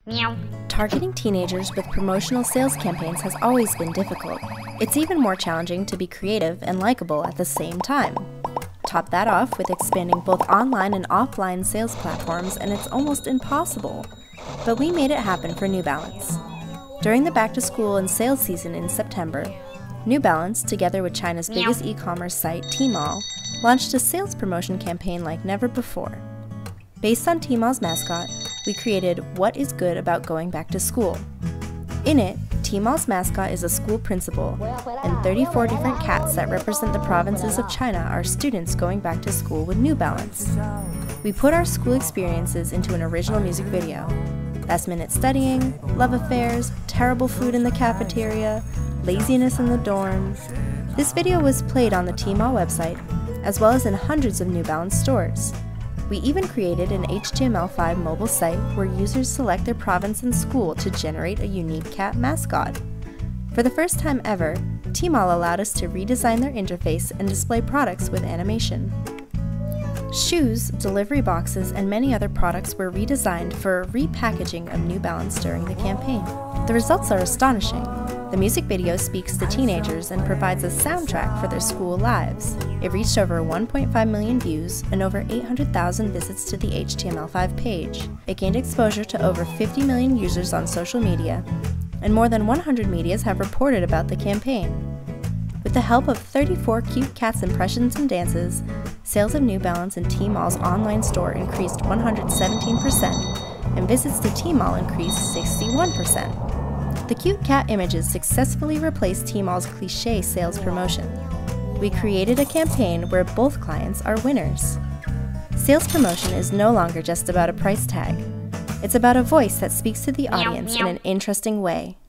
Meow. Targeting teenagers with promotional sales campaigns has always been difficult. It's even more challenging to be creative and likable at the same time. Top that off with expanding both online and offline sales platforms, and it's almost impossible. But we made it happen for New Balance. During the back-to-school and sales season in September, New Balance, together with China's biggest e-commerce site, Tmall, launched a sales promotion campaign like never before. Based on Tmall's mascot, we created What is Good About Going Back to School. In it, Tmall's mascot is a school principal, and 34 different cats that represent the provinces of China are students going back to school with New Balance. We put our school experiences into an original music video. Last-minute studying, love affairs, terrible food in the cafeteria, laziness in the dorms. This video was played on the Tmall website, as well as in hundreds of New Balance stores. We even created an HTML5 mobile site where users select their province and school to generate a unique cat mascot. For the first time ever, Tmall allowed us to redesign their interface and display products with animation. Shoes, delivery boxes, and many other products were redesigned for a repackaging of New Balance during the campaign. The results are astonishing. The music video speaks to teenagers and provides a soundtrack for their school lives. It reached over 1.5 million views and over 800,000 visits to the HTML5 page. It gained exposure to over 50 million users on social media, and more than 100 medias have reported about the campaign. With the help of 34 cute cats' impressions and dances, sales of New Balance in Tmall's online store increased 117%, and visits to Tmall increased 61%. The cute cat images successfully replaced Tmall's cliché sales promotion. We created a campaign where both clients are winners. Sales promotion is no longer just about a price tag. It's about a voice that speaks to the audience in an interesting way.